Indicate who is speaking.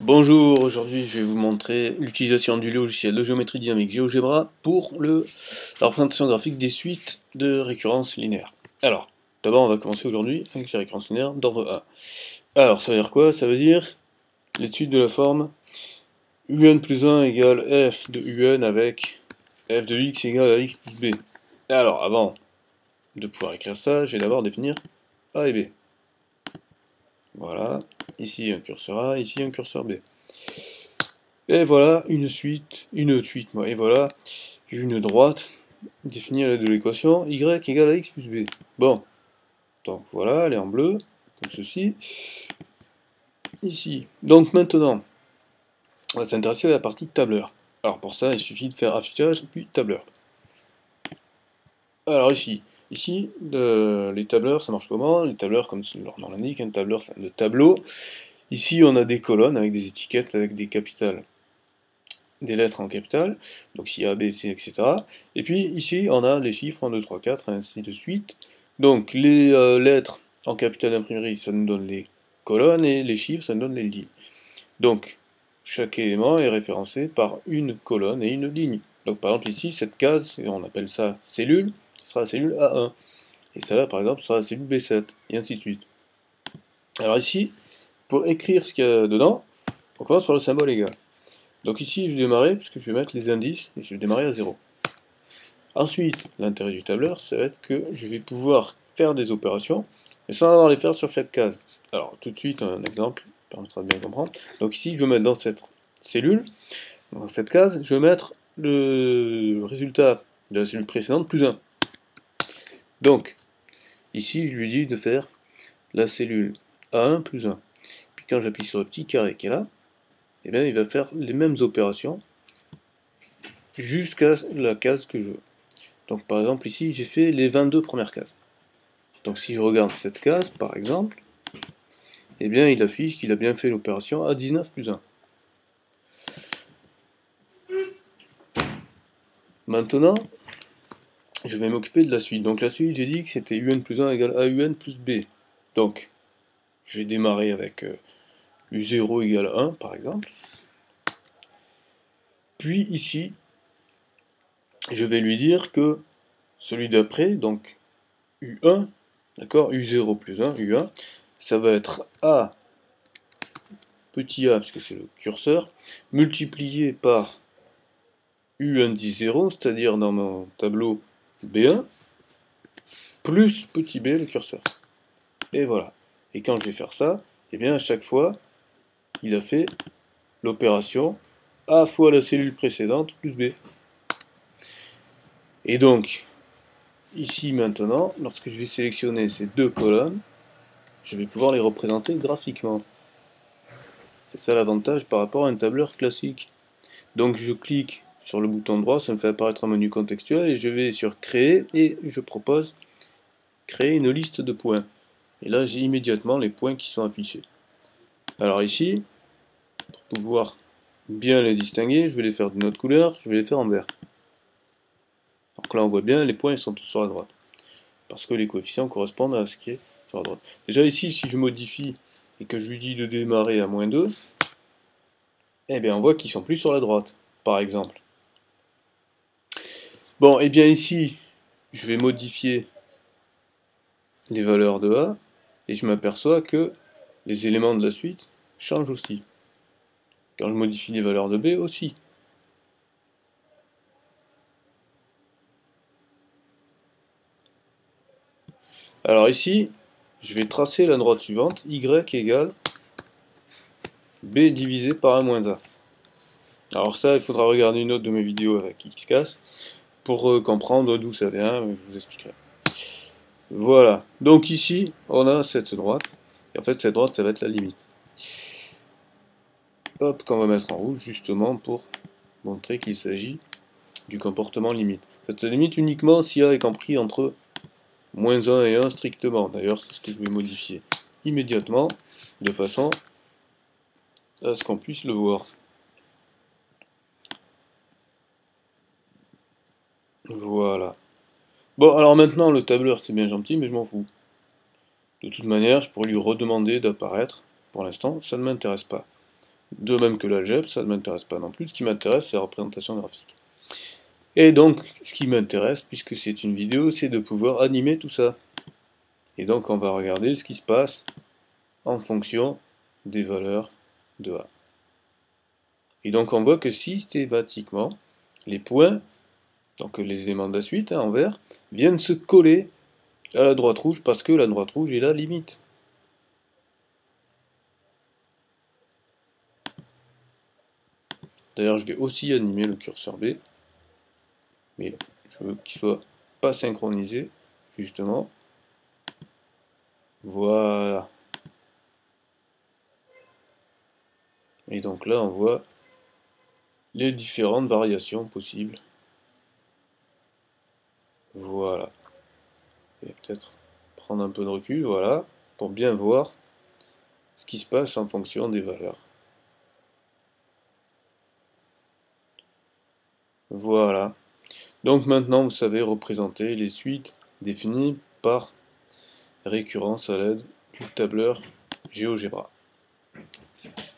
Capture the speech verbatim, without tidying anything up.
Speaker 1: Bonjour, aujourd'hui je vais vous montrer l'utilisation du logiciel de géométrie dynamique GeoGebra pour le, la représentation graphique des suites de récurrence linéaire. Alors, d'abord on va commencer aujourd'hui avec les récurrences linéaires d'ordre un. Alors, ça veut dire quoi? Ça veut dire les suites de la forme u n plus un égale f de un avec f de x égale à x plus b. Alors, avant de pouvoir écrire ça, je vais d'abord définir a et b. Voilà, ici un curseur A, ici un curseur B. Et voilà une suite, une suite, et voilà une droite définie à l'aide de l'équation y égale à x plus b. Bon, donc voilà, elle est en bleu, comme ceci, ici. Donc maintenant, on va s'intéresser à la partie tableur. Alors pour ça, il suffit de faire affichage, puis tableur. Alors ici, ici, euh, les tableurs, ça marche comment? Les tableurs, comme leur nom l'indique, un tableur, c'est un tableau. Ici, on a des colonnes avec des étiquettes, avec des capitales. Des lettres en capital, donc ici A, B, C, et cetera. Et puis ici, on a les chiffres un, deux, trois, quatre, ainsi de suite. Donc les euh, lettres en capital d'imprimerie, ça nous donne les colonnes, et les chiffres, ça nous donne les lignes. Donc, chaque élément est référencé par une colonne et une ligne. Donc par exemple ici, cette case, on appelle ça cellule, ce sera la cellule A un. Et celle-là, par exemple, sera la cellule B sept, et ainsi de suite. Alors ici, pour écrire ce qu'il y a dedans, on commence par le symbole égal. Donc ici, je vais démarrer, puisque je vais mettre les indices, et je vais démarrer à zéro. Ensuite, l'intérêt du tableur, ça va être que je vais pouvoir faire des opérations, mais sans avoir à les faire sur chaque case. Alors, tout de suite, un exemple permettra de bien comprendre. Donc ici, je vais mettre dans cette cellule, dans cette case, je vais mettre le résultat de la cellule précédente plus un. Donc, ici, je lui dis de faire la cellule A un plus un. Puis quand j'appuie sur le petit carré qui est là, eh bien, il va faire les mêmes opérations jusqu'à la case que je veux. Donc par exemple ici j'ai fait les vingt-deux premières cases. Donc si je regarde cette case par exemple, eh bien il affiche qu'il a bien fait l'opération A dix-neuf plus un. Maintenant, je vais m'occuper de la suite. Donc la suite, j'ai dit que c'était un plus un égale A un plus B. Donc, je vais démarrer avec euh, u zéro égale un par exemple. Puis ici, je vais lui dire que celui d'après, donc u un, d'accord, u zéro plus un, u un, ça va être A petit a, parce que c'est le curseur, multiplié par u indice zéro, c'est-à-dire dans mon tableau B un, plus petit b, le curseur. Et voilà. Et quand je vais faire ça, et bien à chaque fois, il a fait l'opération A fois la cellule précédente plus B. Et donc, ici maintenant, lorsque je vais sélectionner ces deux colonnes, je vais pouvoir les représenter graphiquement. C'est ça l'avantage par rapport à un tableur classique. Donc je clique sur le bouton droit, ça me fait apparaître un menu contextuel, et je vais sur créer, et je propose créer une liste de points. Et là j'ai immédiatement les points qui sont affichés. Alors ici, pour pouvoir bien les distinguer, je vais les faire d'une autre couleur, je vais les faire en vert. Donc là on voit bien, les points ils sont tous sur la droite. Parce que les coefficients correspondent à ce qui est sur la droite. Déjà ici, si je modifie et que je lui dis de démarrer à moins deux, eh bien on voit qu'ils sont plus sur la droite, par exemple. Bon, et bien ici, je vais modifier les valeurs de A, et je m'aperçois que les éléments de la suite changent aussi. Quand je modifie les valeurs de B aussi. Alors ici, je vais tracer la droite suivante, y égale b divisé par un moins a. Alors ça, il faudra regarder une autre de mes vidéos avec Xcas pour euh, comprendre d'où ça vient, je vous expliquerai. Voilà, donc ici, on a cette droite, et en fait cette droite, ça va être la limite. Hop, qu'on va mettre en rouge, justement pour montrer qu'il s'agit du comportement limite. Cette limite uniquement si A est compris entre moins un et un strictement. D'ailleurs, c'est ce que je vais modifier immédiatement, de façon à ce qu'on puisse le voir. Voilà. Bon, alors maintenant, le tableur, c'est bien gentil, mais je m'en fous. De toute manière, je pourrais lui redemander d'apparaître. Pour l'instant, ça ne m'intéresse pas. De même que l'algèbre, ça ne m'intéresse pas non plus. Ce qui m'intéresse, c'est la représentation graphique. Et donc, ce qui m'intéresse, puisque c'est une vidéo, c'est de pouvoir animer tout ça. Et donc, on va regarder ce qui se passe en fonction des valeurs de A. Et donc, on voit que systématiquement, les points, donc les éléments de la suite, hein, en vert, viennent se coller à la droite rouge parce que la droite rouge est la limite. D'ailleurs, je vais aussi animer le curseur B, mais je veux qu'il soit pas synchronisé, justement. Voilà. Et donc là, on voit les différentes variations possibles. Voilà. Et peut-être prendre un peu de recul, voilà, pour bien voir ce qui se passe en fonction des valeurs. Voilà. Donc maintenant, vous savez représenter les suites définies par récurrence à l'aide du tableur GeoGebra.